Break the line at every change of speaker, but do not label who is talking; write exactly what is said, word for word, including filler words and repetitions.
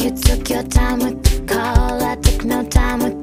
You took your time with the call, I took no time with